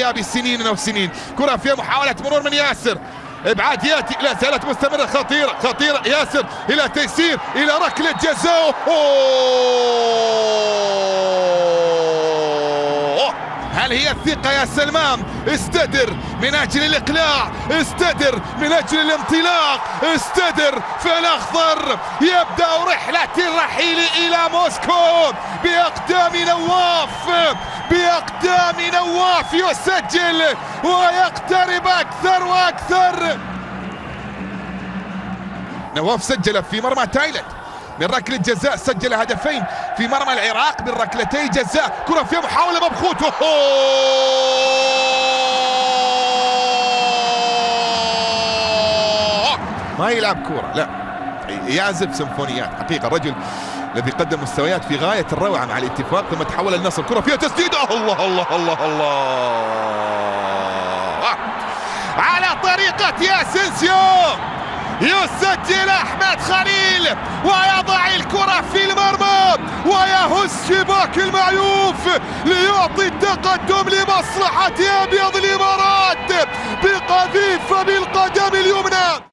غياب سنين وسنين. كرة فيها محاولة مرور من ياسر، ابعاد ياتي، لا زالت مستمرة، خطيرة ياسر الى تيسير الى ركلة جزاء. هل هي الثقة يا سلمان؟ استدر من اجل الاقلاع، استدر من اجل الانطلاق، استدر في الاخضر. يبدأ رحلة الرحيل الى موسكو باقدام نواف يسجل ويقترب اكثر واكثر. نواف سجل في مرمى تايلاند من ركلة جزاء، سجل هدفين في مرمى العراق من ركلتي جزاء. كرة فيها محاولة مبخوت، ما يلعب كرة، لا يعزف سيمفونيات حقيقة. الرجل الذي قدم مستويات في غاية الروعة مع الاتفاق ثم تحول النصر. كرة فيها تسديدة، الله على طريقة ياسنسيو. يسجل احمد خليل ويضع الكرة في المرمى ويهز شباك المعيوف ليعطي التقدم لمصلحة ابيض الامارات بقذيفة بالقدم اليمنى.